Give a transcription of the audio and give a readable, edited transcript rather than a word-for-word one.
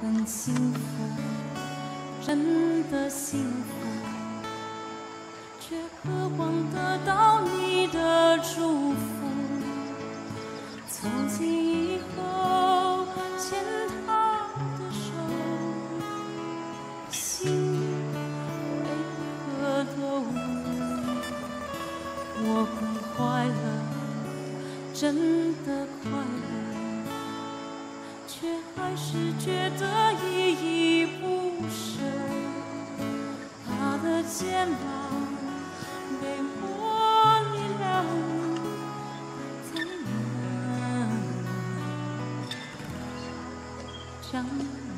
很幸福，真的幸福，却渴望得到你的祝福。从今以后，牵他的手，心为何都无？我会快乐，真的快乐，却还是觉得依依不舍。他的肩膀给我力量，才能将。